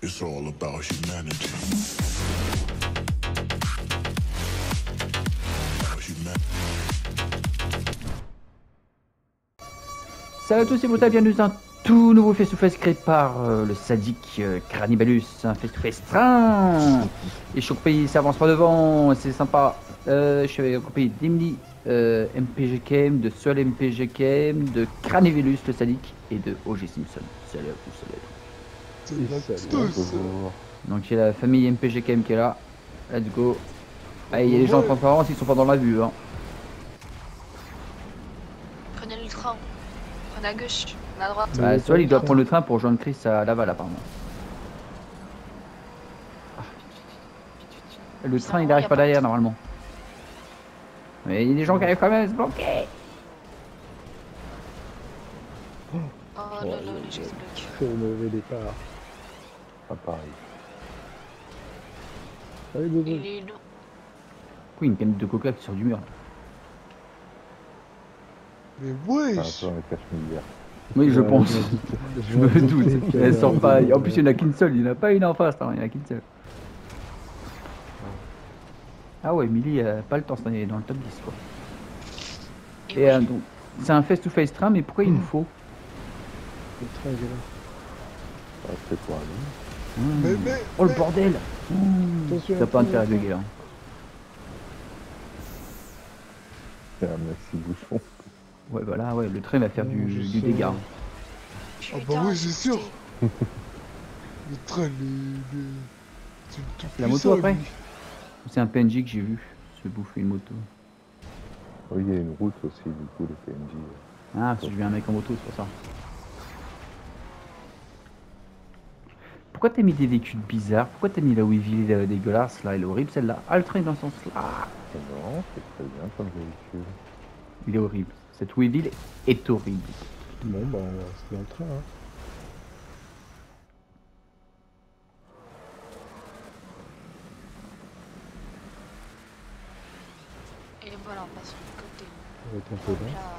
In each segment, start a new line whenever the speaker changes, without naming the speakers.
It's all about humanity.
Salut à tous, c'est Bouta, bienvenue dans un tout nouveau face-to-face créé par le sadique Cranibalus, un face-to-face train. Et je suis accompagné, ça avance pas devant, c'est sympa. Je suis accompagné d'Emily MPGKM, de Sol MPGKM, de Cranibalus le sadique et de OG Simpson. Salut à tous, salut à tous. Donc j'ai la famille MPGKM qui est là. Let's go. Ah, il y a les gens en transparence, ils sont pas dans la vue. Hein.
Prenez le train. Prenez à gauche, on à droite.
Bah, Sol il doit prendre le train pour rejoindre Chris à Laval apparemment. Le train il arrive pas derrière normalement. Mais il y a des gens qui arrivent quand même à se bloquer.
Oh là là, les gens se bloquent.
Très mauvais départ. Pas pareil. Allez, Bobo.
Il est long.
Pourquoi une canette de coca qui sort du mur là?
Mais wesh.
Oui, je pense. Je me doute. Elle sort pas. En plus, il n'y en a qu'une seule. Il n'y en a pas une en face. Hein. Il n'y en a qu'une seule. Ah ouais, Emily a pas le temps. C'est dans le top 10 quoi. Et donc, c'est un face-to-face train, mais pourquoi il nous faut?
Le train est là. C'est quoi
Oh le bordel. T'as pas intérêt à bugger là.
C'est un maxi bouchon.
Ouais, voilà, ouais, le train va faire du dégât.
Ah bah oui, c'est sûr. Le train,
C'est la moto après? C'est un PNJ que j'ai vu se bouffer une moto.
Oui, il y a une route aussi, du coup, le PNJ.
Ah, parce que je viens un mec en moto, c'est pour ça. Pourquoi t'as mis des véhicules bizarres? Pourquoi t'as mis la Weevil dégueulasse là? Elle est horrible celle-là. Ah, le train est dans ce sens-là.
Non, c'est très bien comme véhicule.
Il est horrible. Cette Weevil est horrible.
Bon, bah, c'est dans le train, hein.
Et voilà, on passe sur le côté.
Ça va être un peu long.
Là.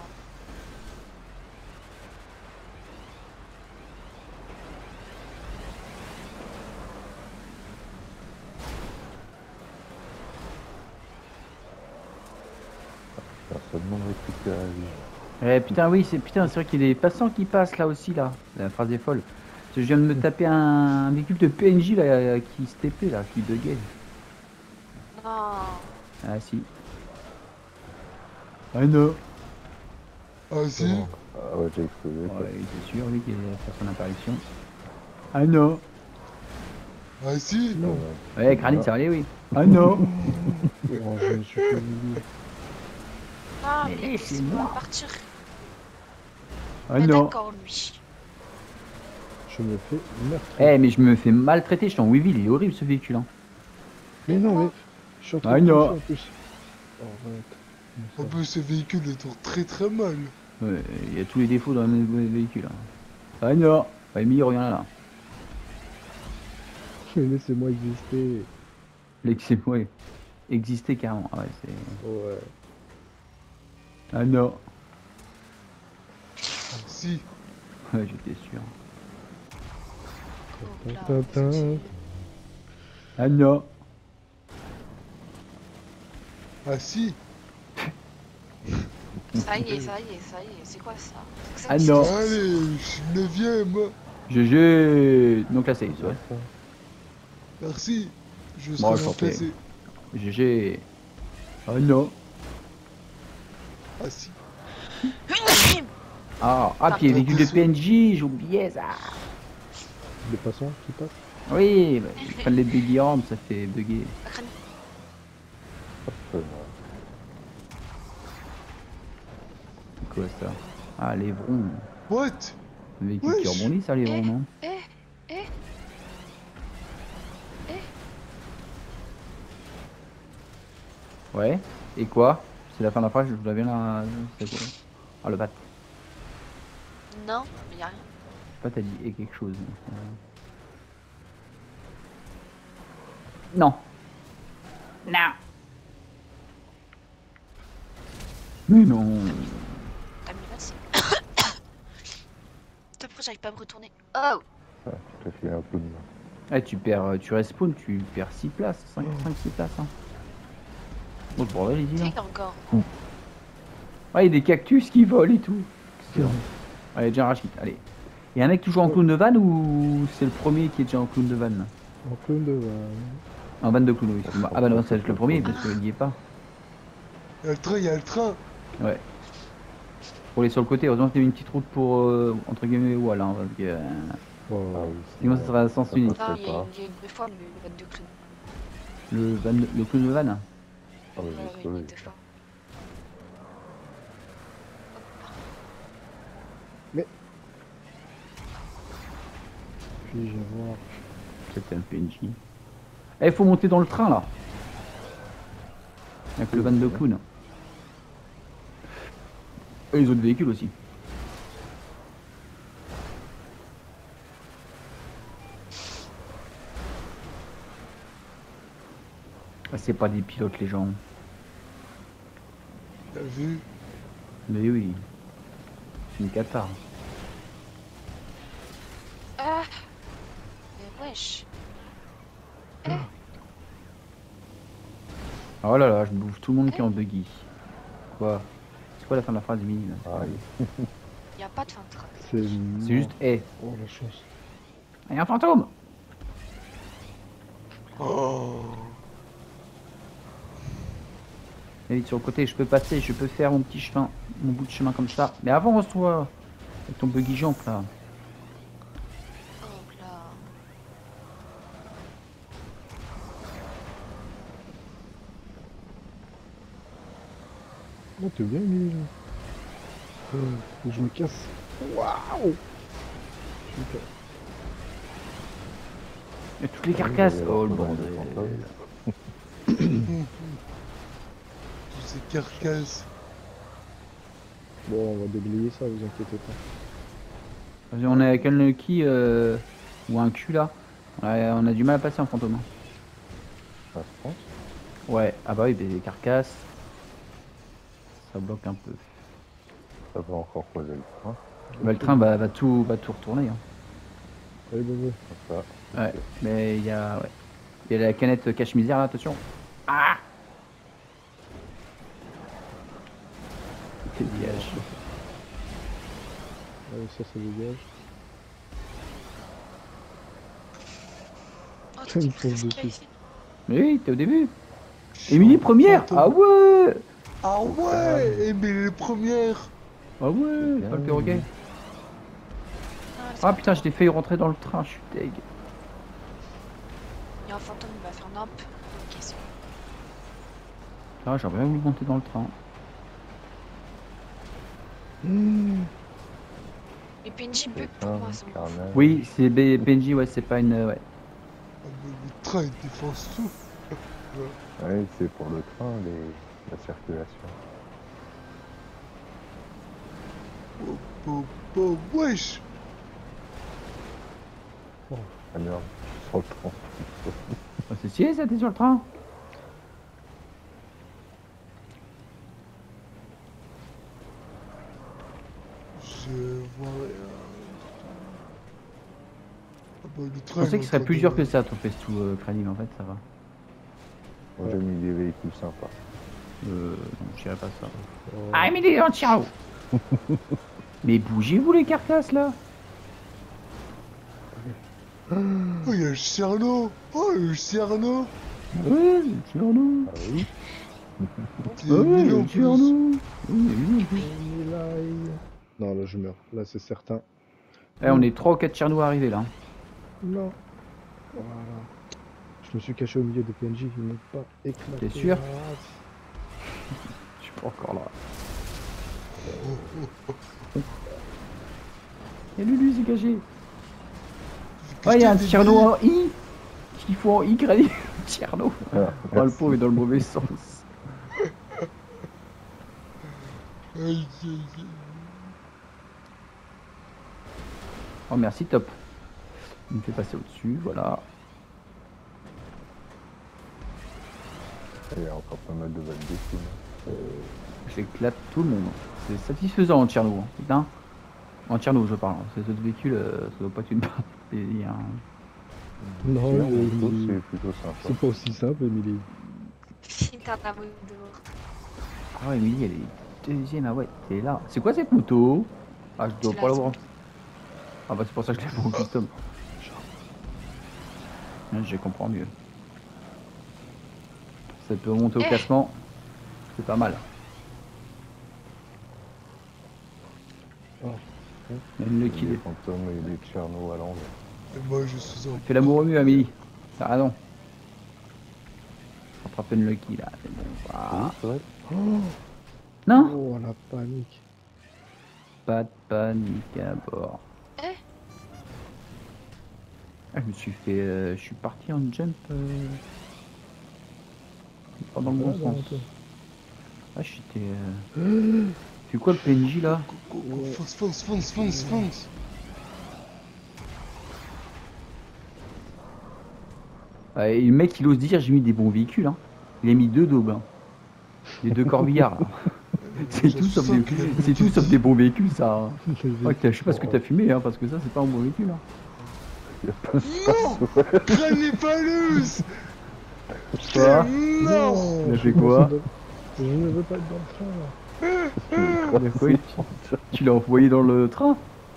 Personne ne récupère la vie.
Eh putain, oui, c'est vrai qu'il y a des passants qui passent là aussi là. La phrase est folle. Parce que je viens de me taper un véhicule de PNJ là qui se TP là, qui buguait.
Non.
Ah si. Ah non.
Ah si.
Ah ouais, j'ai explosé.
Ouais, c'est sûr, lui qui va faire son apparition. Ah non.
Ah si.
Non.
Ouais, Granit, ça va aller, oui. Ah non.
Oh, je me suis fait oublier.
Ah,
Mais
mais
laissez-moi.
laissez-moi partir.
Ah non.
D'accord, lui.
Je me fais meurtre.
Eh, mais je me fais maltraiter, je suis en Weevil, il est horrible ce véhicule. Hein.
Mais non, mais. Je suis en train
Ah
de
non.
en plus. Oh, arrête. En plus, ce véhicule il tourne très très mal.
Ouais, il y a tous les défauts dans le véhicule. Hein. Ah non. Bah, Emily revient là.
Mais laissez-moi exister.
Laissez-moi exister carrément. Ah ouais, c'est.
Ouais.
Ah non.
Ah si.
Ouais, j'étais sûr.
Oh, là,
Tintin.
c'est-
Ah non.
Ah si.
Ça y est, ça y est, ça y est. C'est quoi ça? C'est
Ah
ça,
non.
Allez, je suis 9ème.
GG. Non classé, ouais.
Merci. Je
Bon,
serai
je
remplacé.
GG. Ah non.
Ah si.
Ah, puis il y a les véhicules de PNJ, j'ai oublié ça.
Les passants qui passent.
Oui, bah, ils prennent les buggy arms, ça fait bugger. C'est quoi ça? Ah, l'Evron.
What?
Un véhicule qui
Wesh.
rebondit, ça, l'Evron, non? Ouais. Et quoi? C'est la fin de la phrase, je vous la viens là. C'est quoi? Ah, le bat.
Non, mais y'a rien.
Je sais pas, t'as dit et quelque chose. Non. Non. Mais non.
Ah, mais merci. Pourquoi j'arrive pas à me retourner? Oh!
Ah, tu t'as fait un peu de mal.
Ouais, tu respawn, tu perds 6 places, 5-6 places. Hein. Bon, le bordel, il dit là.
T'es encore.
Ouais, il y a des cactus qui volent et tout. Allez, déjà un rage kit, allez. Il y a un mec qui joue en clown de van ou c'est le premier qui est déjà en clown de van?
En clown de...
En van de clown, oui, excuse-moi. Ah bah non, c'est le premier parce qu'il n'y est pas.
Il y a le train, il y a le train.
Ouais. Pour aller sur le côté, heureusement que t'as mis une petite route pour, entre guillemets, voilà. Hein, parce que,
Oh,
Ah oui,
sinon, ça sera à sens unique.
Ah,
passe
il y a
pas.
deux fois le vote de clown.
Le clown de van.
Ah oui,
Ouais,
j'ai
oui,
sauvé.
deux fois.
puis je vais voir.
C'était un PNJ. Eh, faut monter dans le train là. Avec le van de clown. Et les autres véhicules aussi. Ah, c'est pas des pilotes les gens.
T'as vu?
Mais oui. C'est une cata.
Ah. Mais wesh.
Oh là là, je bouffe tout le monde qui est en buggy. Quoi? C'est quoi la fin de la phrase, Emily là?
Ah oui.
Y a pas de fin de train.
C'est juste, eh,
Oh la chance.
il y a un fantôme!
Oh.
Et vite sur le côté, je peux passer, je peux faire mon petit chemin, mon bout de chemin comme ça. Mais avance-toi! Avec ton buggy jump là.
Oh là.
Oh, t'es bien, Emile. Faut que je me casse. Waouh. Je me casse.
Il y a toutes les carcasses!
Oui,
Oh le
alors,
bordel!
fantôme.
Tous ces carcasses.
Bon, on va déblayer ça, vous inquiétez pas.
Vas-y, on est avec un Lucky ou un cul là. On a du mal à passer en fantôme. Hein.
Ça se pense.
Ouais, ah bah oui, des carcasses. Ça bloque un peu.
Ça va encore poser le train.
Bah, le train va tout retourner. Hein.
Allez, bébé.
Comme ça.
Ouais, mais il y a la canette cache-misère là, attention. Ah! Quel dégage.
Allez, ça dégage.
Oh,
Ça me
t'es
fonce
presque
dessus.
ici.
Mais oui, t'es au début. Émilie première!
Fantôme.
Ah ouais!
Ah ouais, mais les premières.
Ah ouais, pas le perroquet.
Ah,
Ah putain, je t'ai fait rentrer dans le train, je suis deg.
Il y a un fantôme, il va faire nappe. Ok, c'est bon.
Ah, j'aurais bien voulu monter dans le train.
Les PNJ bug
Un
pour moi, ça me fout.
carnage.
Oui, c'est PNJ, ouais, c'est pas une. Ouais.
Ah, mais le train il défonce tout.
Oui, c'est pour le train, la circulation.
Oh, oh, wesh.
Ah merde, sur le train.
Ah, c'est stylé ça, t'es sur le train?
Je vois rien. Ah bah, le
Je
train,
pensais
il
qu'il
est
serait
en
plus
train
dur
de-
que ça, ton Festou Crani, mais en fait ça va.
Moi j'ai mis des véhicules sympas.
Non, je dirais pas ça.
Oh.
Ah, mais il est en ciao. Mais bougez-vous les carcasses là.
Oh, il y a le Cerno. Oh, le Cerno.
Ouais, c'est Arnaud.
Ah oui.
Il est
Ouais,
mille en
c'est
plus.
Arnaud. Oui.
Non, là, je meurs. Là, c'est certain.
Eh, on est 3 ou 4 Tchernou arrivés là.
Non. Voilà. Je me suis caché au milieu des PNJ, ils m'ont pas éclaté.
T'es sûr?
la race.
Je suis pas encore là. Et Lulu s'est caché. Ouais, il y a un Tcherno en I. Qu'il faut en I, Crani. Tcherno.
Ah,
Oh, le pauvre est dans le mauvais sens.
Aïe, aïe, aïe.
Oh, merci, top. Il me fait passer au-dessus, voilà.
Il y a encore pas mal de balles dessus.
J'éclate tout le monde. C'est satisfaisant en Tcherno, hein, putain. En Tcherno, je parle. Ces autres véhicules, ça doit pas être une barre. Il y a un...
Non,
Sinon, en
Émilie,
moto, c'est plutôt sympa.
c'est pas aussi simple, Émilie.
Si t'as la moto dehors.
Ah ouais, Emily, elle est deuxième. Ah ouais, t'es là. C'est quoi cette moto? Ah, je dois
C'est
pas
la
l'avoir.
seconde.
Ah bah c'est pour ça que je l'ai fait en custom. Je comprends mieux. Ça peut monter au classement. C'est pas mal.
Oh.
Il y a une Lucky.
Les fantômes et les Tcherno à l'envers.
Et moi, je suis en...
Fais l'amour au mieux, Amélie. T'as raison. Rattrape une Lucky là. C'est bon. Voilà.
Oui, c'est vrai.
Oh,
Non,
oh, la panique.
pas de panique à bord.
Eh
Ah, je me suis fait. Je suis parti en jump. Pas dans le bon
Ah,
sens.
toi.
Ah, j'étais. C'est quoi le PNJ là?
Fonce, fonce, fonce, fonce, fonce.
Et le mec il ose dire j'ai mis des bons véhicules. Hein. Il a mis 2 daubes. Hein. Les 2 corbillards. Là. C'est tout, sauf des... c'est tout sauf des bons véhicules ça. Hein. Ouais, je sais pas ce que t'as fumé hein, parce que ça c'est pas un bon véhicule. Hein.
Il y a pas de
Non, Cranipalus.
Quoi?
Non.
Il a fait quoi?
Je ne veux pas être dans le train là.
Il a fait quoi? Tu l'as envoyé dans le train?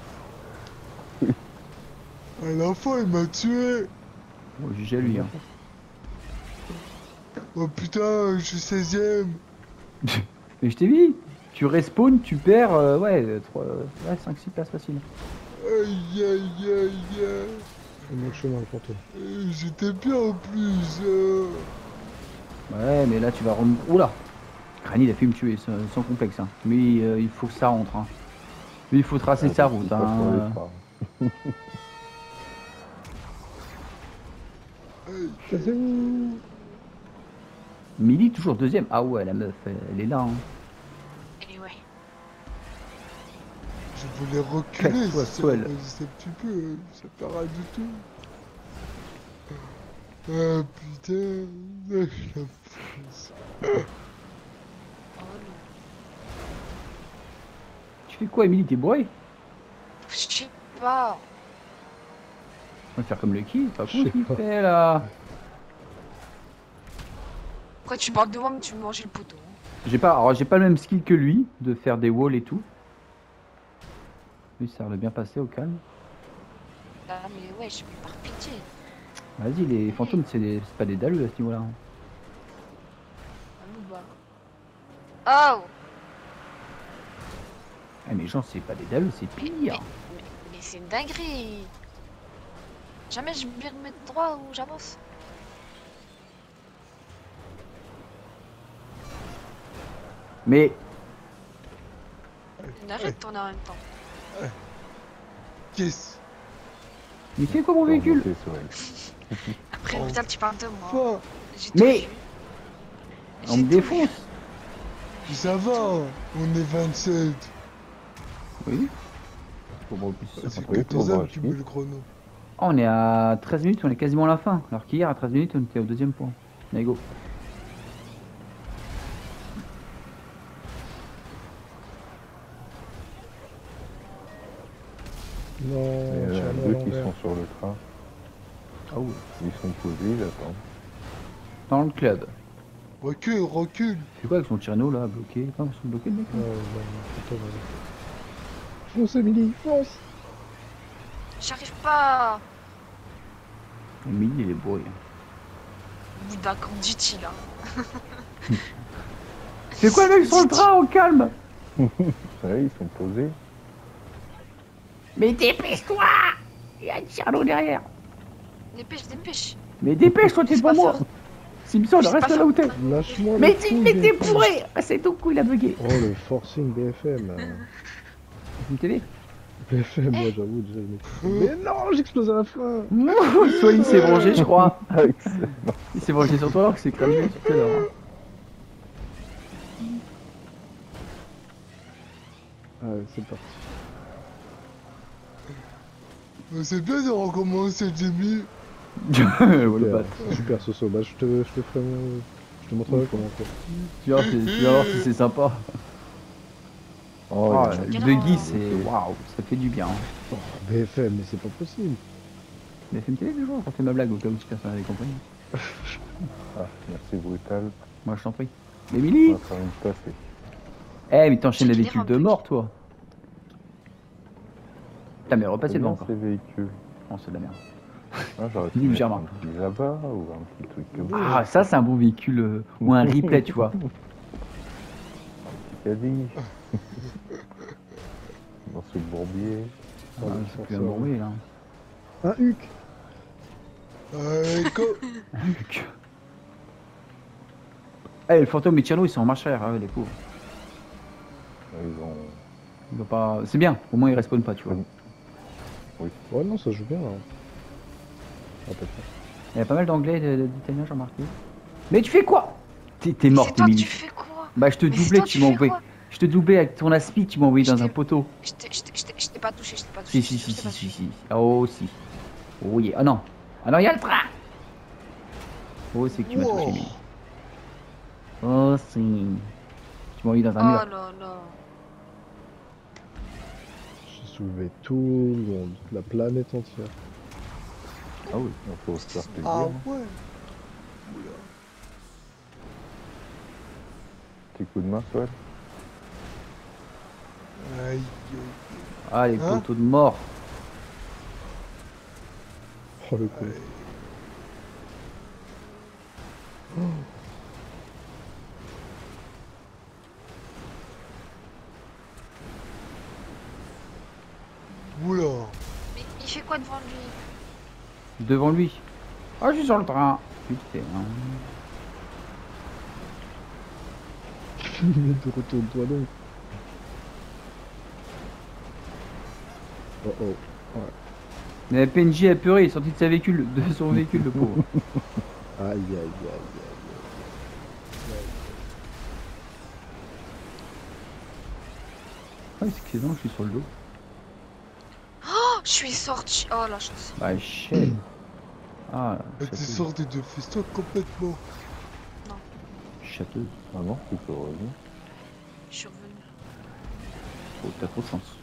À la fin, il m'a tué.
Bon, jugé à lui. Hein.
Oh putain, je suis 16ème.
Mais je t'ai dit, tu respawn, tu perds ouais, 5-6 places faciles.
Aïe, aïe, aïe, aïe.
C'est mon chemin pour toi.
J'étais bien en plus.
Ouais, mais là tu vas remonter. Oula! Granny il a fait me tuer sans complexe. Hein. Mais il faut que ça rentre. Hein. Lui il faut tracer sa route.
Pas sur les
Hein.
phares.
Ça c'est où?
Millie toujours deuxième. Ah ouais, la meuf, elle est là. Hein.
Et ouais.
Je voulais reculer,
Casse-toi,
ça
Swell.
un petit peu, ça fait rien du tout. Ah putain, la France.
Oh non.
Tu fais quoi, Emily? T'es bourré?
Je sais pas.
On va faire comme Lucky. C'est pas
Je
cool
sais
ce qu'il
pas.
fait là.
Pourquoi tu parles de moi mais tu me manges le poteau?
J'ai pas le même skill que lui de faire des walls et tout. Lui ça a l'air de bien passer au calme.
Ah mais ouais, je vais par pitié.
Vas-y, les fantômes c'est pas des daleux à ce niveau-là. Hein.
Ah, nous bah. Oh.
Ah, mais genre c'est pas des daleux, c'est pire.
Mais c'est une dinguerie. Jamais je vais remettre droit ou j'avance.
Mais
Arrête de tourner en même temps.
Qu'est-ce?
mais c'est quoi mon véhicule?
Remonter sur elle.
Après,
Oh.
putain, tu parles de moi.
Enfin,
J'ai
Mais-
tout vu.
On
J'ai
me
tout
défonce.
ça va, on est 27.
Oui. Bon, en plus,
C'est
Après,
14
pour
ème
moi,
qui
je
met le chrono.
oh, on est à 13 minutes, on est quasiment à la fin. Alors qu'hier à 13 minutes on était au deuxième point. Allez go.
Non,
Il y en a
Tcherno à
deux qui
l'envers.
sont sur le train.
Ah ouais.
Ils sont posés, ils attendent.
Dans le club.
Recule, recule.
C'est quoi avec son Tcherno là, bloqué? Attends, ils sont bloqués le mec là.
Ouais, ouais, plutôt, vas-y. Fonce, Émilie, fonce!
J'arrive pas.
Emily il est bourré.
Bouddha, comme dit-il. Hein.
C'est quoi le mec sur le train au calme?
Ouais, ils sont posés.
Mais dépêche-toi! Il y a un Tcherno derrière.
Dépêche, dépêche.
Mais dépêche-toi, t'es
C'est
pas
pas
moi!
fort.
Simpson,
Je sais
reste
pas
là où t'es!
faire.
Lâche-moi
Mais
le
dis,
coup,
mais t'es
BFM.
bourré! Ah, c'est ton coup, il a bugué!
Oh, le forcing BFM.
Une télé?
BFM, moi j'avoue, déjà, mais non, j'explose à la fin!
Soit il s'est vengé, je crois.
Ah, excellent.
Il s'est vengé sur toi alors que c'est cramé tout à l'heure.
Ouais, c'est parti.
C'est bien de recommencer, Jimmy.
Oh, le bat.
Super Soso, bah je te ferai je te montrerai comment faire.
Tu vas voir si c'est sympa.
Oh,
Ah,
il y en a
le
qui
buggy,
sont
c'est.
bloqués.
Waouh, ça fait du bien.
Oh, BFM, mais c'est pas possible.
Mais FMTV toujours, on fait ma blague au cas où si personne n'avait compris.
Ah, merci Brutal.
Moi je t'en prie.
On
Émilie
va faire une passer.
Eh mais t'enchaînes les
J'ai
véhicules
un
de
bug.
mort toi. Putain mais repassez
C'est
devant
bien
encore.
ces véhicules.
Oh c'est de la merde.
Ah, j'aurais pu
Nul
mettre
Germain.
un petit Java ou un petit truc comme ça.
Ah ça c'est un bon véhicule ou un replay tu vois.
Caddy. Dans ce bourbier.
Ah, c'est plus un bon oui là.
Un huc.
Go.
Eh le fantôme et Tierno ils sont en marche arrière, hein, les pauvres.
Ils ont...
Ils vont pas. C'est bien, au moins ils respawnent pas tu vois.
Ouais, non, ça joue bien là. Ah, pas
Il y a pas mal d'anglais et d'italiens j'ai remarqué. Mais tu fais quoi? T'es mort
C'est toi,
Émilie.
tu fais quoi?
Bah je te
Mais c'est
doublais,
toi,
tu
tu
m'as
fais
envoyé.
quoi?
Je te doublais avec ton aspi, tu m'as envoyé
Je
dans un
t'ai-
poteau.
Je t'ai pas touché, je t'ai pas
Si
touché.
si si
je t'ai
si
pas
si
touché.
si. Oh si. Oh yeah. Ah non. Ah non, il y a le train. Oh c'est que tu m'as
Wow.
touché Émilie. Oh si. Tu m'as envoyé dans
Oh
un mur.
là là.
J'ai soulevé tout le monde, la planète entière.
Ah oui, il faut se faire plaisir.
Ah
hein.
ouais.
Petit coup de main, Sol.
Aïe.
Ah les
Hein
poteaux de mort.
Oh le con.
Oula.
Mais il fait quoi devant lui?
Devant lui. Ah je suis sur le train. Putain.
Retourne-toi donc. Oh oh.
Mais PNJ a pleuré, il est sorti de son véhicule, le pauvre.
Aïe aïe aïe aïe.
Ah, excusez-moi, je suis sur le dos.
Oh, je suis sorti. Oh la chance.
Bah, shit. Ah,
Elle t'est
château.
sortie de festo complètement.
Château.
Ah non, tu peux revenir.
Je suis revenu.
Oh, t'as trop de chance.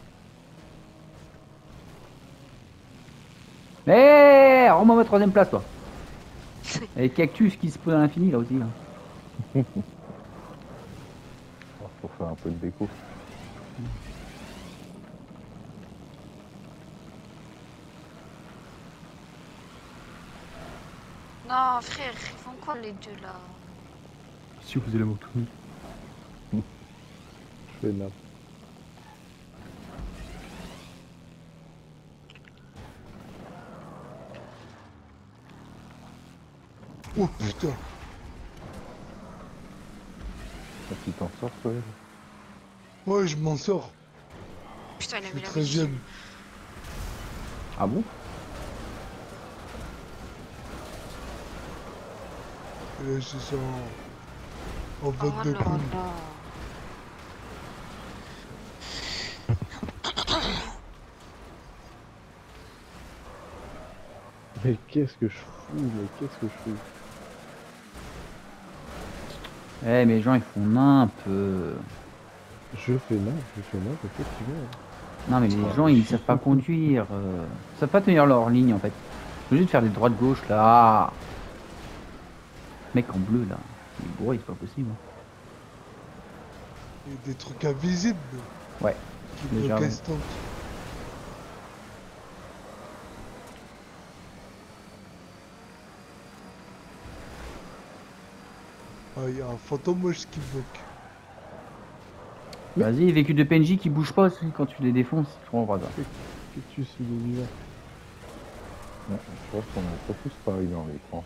Eh, rends-moi ma troisième place, toi. Et cactus qui se pose à l'infini, là aussi. Là.
Pour faire un peu de déco.
Non, frère, ils font quoi les deux là?
Si vous faisiez la moto.
Je fais nappe.
Oh putain.
Ah, tu t'en sors, Sol.
Ouais, je m'en sors.
Putain, il a
Je
mis
suis
la musique.
13ème.
Ah bon?
Et là, c'est ça. En
Oh
vote de
là
poule.
là.
Mais qu'est-ce que je fous, mais qu'est-ce que je fous.
Eh, mais les gens, ils font nimp.
Je fais nappe, effectivement.
Non, mais les gens, ils savent pas conduire. Ils savent pas tenir leur ligne, en fait. Faut juste faire des droites-gauche, là. Mec en bleu, là. Il est bourré, c'est pas possible.
Il y a des trucs invisibles.
Ouais,
Qui
déjà,
bloquent
ouais.
instant. Ah, il y a un fantôme moche qui bloque.
Vas-y, véhicule de PNJ qui bouge pas aussi quand tu les défonces. Je comprends pas ça.
Qu'est-ce que tu suis de vivant?
Ouais, je pense qu'on a pas tous pareil dans l'écran.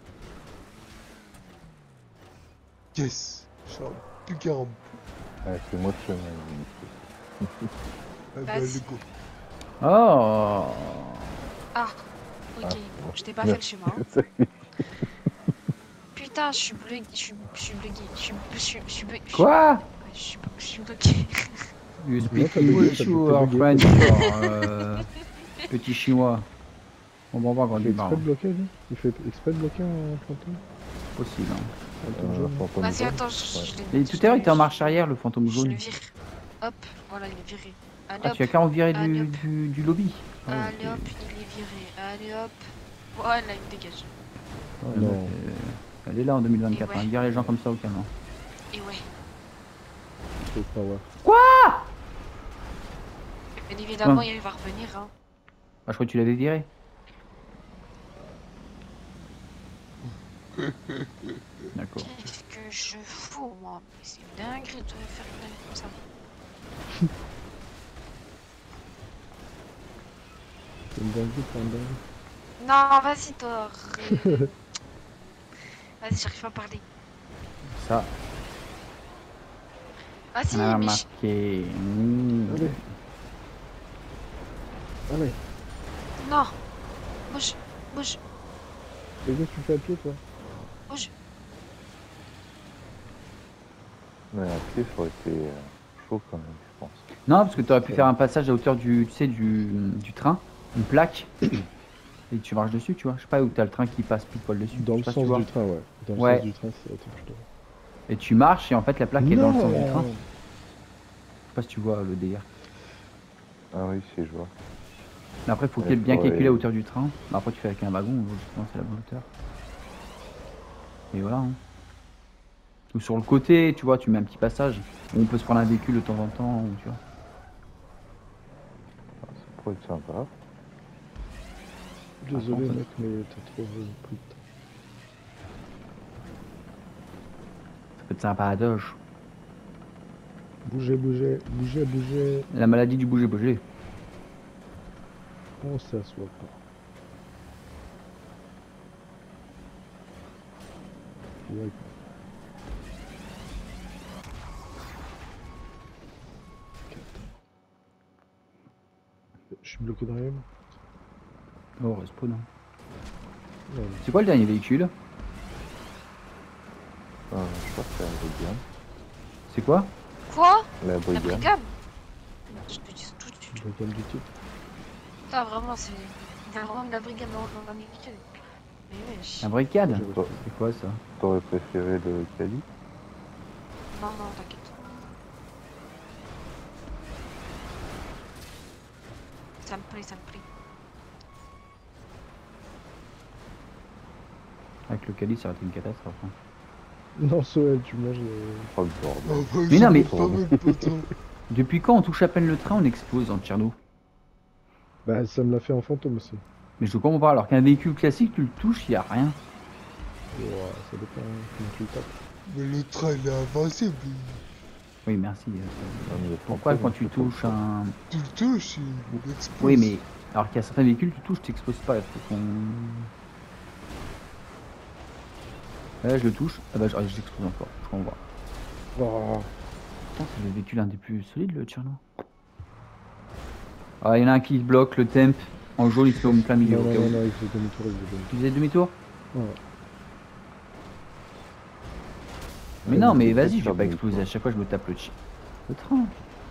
Yes. Je suis plus 40.
Ouais, c'est moi le chemin.
Ah, bah,
Vas-y.
le go.
Oh.
Ah, ok.
Ah,
Bon, je t'ai pas fait le schéma. hein.
Ça y est.
Putain, je suis bugué. Je suis bugué. Je suis bugué.
Quoi?
Je suis bloqué.
You
Non,
speak
t'as bugué,
English
t'as
ou
bugué.
en French or, petit chinois? On va voir quand
Il
tu
fait exprès
parles.
de bloquer, lui? Il fait exprès de bloquer un fantôme?
Possible. Hein.
Fantôme jaune.
Fantôme
Vas-y,
jaune.
attends,
Ouais.
je l'ai
Et tout à l'heure, il était en marche arrière, le fantôme
Je le
jaune.
vire. Hop, voilà, il est viré. Allez
Ah,
hop.
tu as qu'à en virer
Allez, hop.
du lobby. Ah,
Allez hop, il est viré. Allez hop. Voilà, il dégage.
ouais,
Non.
meuf, elle est là en 2024.
Et ouais.
Hein. Vire les gens comme ça au calme.
Et ouais.
Faut power.
Bien évidemment,
Ouais.
il va revenir. Hein.
Ah, je crois que tu l'avais viré. D'accord.
Qu'est-ce que je fous, moi? Mais c'est une dinguerie de faire une dinguerie comme ça.
C'est une dinguerie pour un dingue.
Non, vas-y, toi. Vas-y, j'arrive pas à parler.
Ça,
Ah si,
on a
mais
marqué. Mmh.
Allez. Allez.
non. Bouge, bouge,
Et qu'est-ce que tu fais à pied, toi?
bouge.
Mais à pied, ça aurait été chaud quand même, je pense.
Non, parce que tu aurais pu faire un passage à hauteur du, tu sais, du train, une plaque, et tu marches dessus, tu vois. Je sais pas où t'as le train qui passe pile poil dessus.
Dans
Je
le
sais pas si tu
sens
vois.
du train, ouais. Dans le
Ouais.
sens du train, ça aurait été plutôt.
Et tu marches, et en fait, la plaque est dans le sens du train.
Non.
Je sais pas si tu vois le délire.
Ah oui, si, je vois.
Mais après, faut
Ouais,
bien
ouais.
calculer la hauteur du train. Bah, après, tu fais avec un wagon, justement, c'est la bonne hauteur. Et voilà. Hein. Ou sur le côté, tu vois, tu mets un petit passage. Où on peut se prendre un véhicule de temps en temps, ou, tu vois.
Ça pourrait être sympa.
Désolé,
Attends,
mec, mais t'as trop pris de temps.
Ça peut être sympa à Doge.
Bougez, bougez, bougez, bougez.
La maladie du bouger-bouger.
On s'assoit pas. Ouais. Je suis bloqué dans les mêmes.
Oh, respawn. Hein.
Ouais,
C'est quoi le dernier véhicule?
Je crois que c'est la brigade.
C'est quoi?
Quoi?
La
La
brigade.
brigade? Je te dis tout de suite.
je regarde du titre.
Putain, vraiment, c'est. Il y a vraiment de la brigade dans la véhicule. Mais wesh.
La brigade?
Toi-
C'est quoi ça?
T'aurais préféré le Cali?
Non, non, t'inquiète. Ça me plaît, ça me plaît.
Avec le Cali, ça aurait été une catastrophe. Hein.
Non, Soel, tu manges les...
Oh le bordel.
Ah bah,
Mais
ça
non, mais-
va pas mal, poteau.
Depuis quand on touche à peine le train, on explose en Tcherno?
Bah, ça me l'a fait en fantôme aussi.
Mais je comprends pas, alors qu'un véhicule classique, tu le touches, il y a rien.
Ouais, ça dépend comment tu le tapes.
Mais le train, il est invincible.
Oui, merci.
Ah, mais le
Pourquoi
fantôme,
quand tu
c'est pas
touches
ça.
un...
Tu le touches, il explose.
Oui, mais... Alors qu'il y a certains véhicules, tu touches, t'exploses pas. Il faut qu'on... Là, je le touche. Ah bah, j'explose encore. Je comprends.
Oh,
Putain, c'est le véhicule un des plus solides, le Tcherno. Ah, il y en a un qui bloque le temp. En jaune, il se met au plein milieu.
non,
au
non,
cas où.
non, il fait demi-tour, il fait demi-tour.
Tu faisais demi-tour?
Ouais.
Mais
Ouais,
non,
mais
mais
c'est
vas-y,
peut-être
je vais
faire
pas
demi-tour.
exploser. À chaque fois, je me tape le train.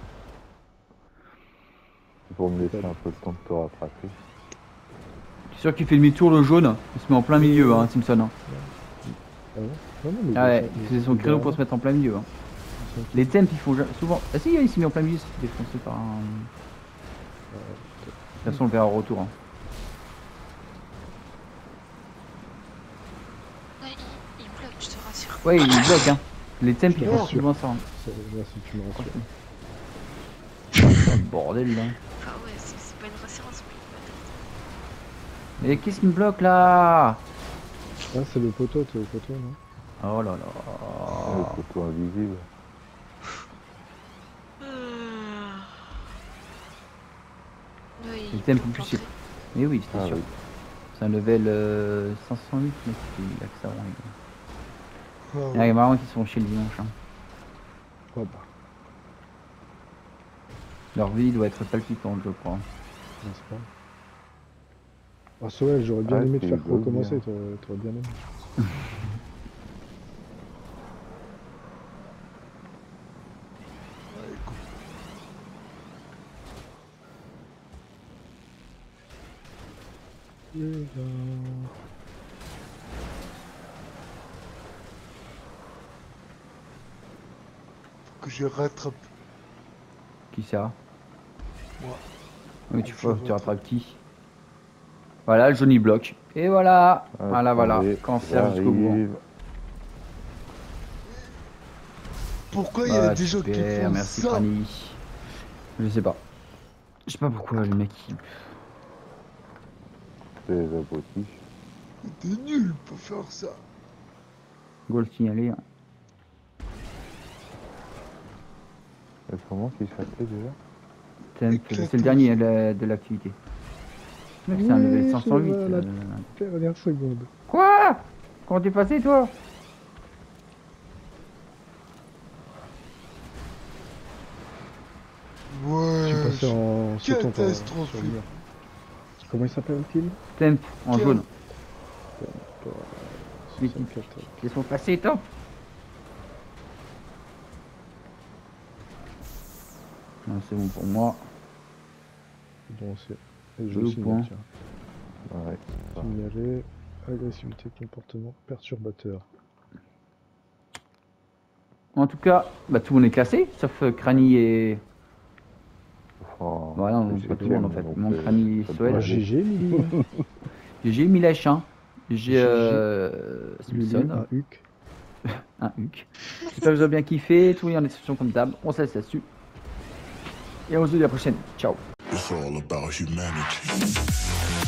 C'est pour me laisser un peu le temps de te rattraper.
Tu es sûr qu'il fait demi-tour, le jaune? Il se met en plein milieu, hein, Simpson. Hein.
Ah ouais? Non, non, mais
Ah ouais,
il
il faisait son créneau pour se mettre en plein milieu. Hein. Les temps, ils font souvent... Ah si, il s'est mis en plein milieu, c'est défoncé par un... De toute façon, on le verra au retour. Hein.
Ouais, il bloque, je te rassure.
Ouais, il bloque, hein. Les temps, ils
te
font
rassure.
souvent ça. Hein.
Là, si tu me rassures.
Oh, le bordel, là.
Ah ouais, c'est pas une rassurance,
Mais qu'est-ce qui me bloque, là?
Ah, c'est le poteau, t'es au poteau, non?
Oh là
Le
là.
poteau invisible.
Oui,
Les temps, en plus, c'est... Mais oui, c'était
Ah
sûr.
oui.
C'est un level 508, mais il a que ça. Hein.
Ah
Il y
ouais.
a vraiment qui se font chier le dimanche. Hein.
Oh bah,
Leur vie doit être palpitante, je crois.
n'est-ce pas? Ah, Soel, j'aurais bien
Ouais,
aimé te
c'est
faire
beau,
recommencer,
bien.
t'aurais bien aimé.
Ouais, écoute.
Les gars.
Faut que je rattrape.
Qui ça? Oui, tu rattrapes qui? Voilà, le jaune il bloque. Et voilà. Voilà.
Attendez,
Cancer jusqu'au bout.
j'arrive.
Pourquoi il y a des gens qui
super,
font
merci
ça?
Granny. Je sais pas. Je sais pas pourquoi le mec il...
C'est les abrutis.
T'es nul pour faire ça.
Goal signalé. Hein.
Comment qu'il s'appelait déjà?
C'est le dernier de l'activité. Mec, c'est un level 508.
La dernière seconde.
Quoi? Comment t'es passé toi?
Je suis
Ouais.
passé en sautant par-
Catastrophe.
sur le mur. Comment il s'appelle-t-il?
Temp en
Quel-
jaune.
74.
Laisse-moi passer, Temp. Non, c'est bon pour moi.
Bon, c'est. Et je
Deux
signale,
points.
tiens.
Ouais.
Signaler. Agressivité, comportement perturbateur.
En tout cas, bah, tout le monde est classé, sauf Crani et...
Enfin,
Voilà, non,
c'est
pas tout le monde en fait.
donc,
Mon Crani et
ça
Soed.
doit
Ah,
aller.
GG, Lily.
J'ai Milèche, hein. J'ai
Lily,
Simpson,
un Huc.
un Huc. J'espère que vous avez bien kiffé. Tout est en description comme d'hab. On se laisse là-dessus. Et on se dit à la prochaine. Ciao.
It's all about humanity.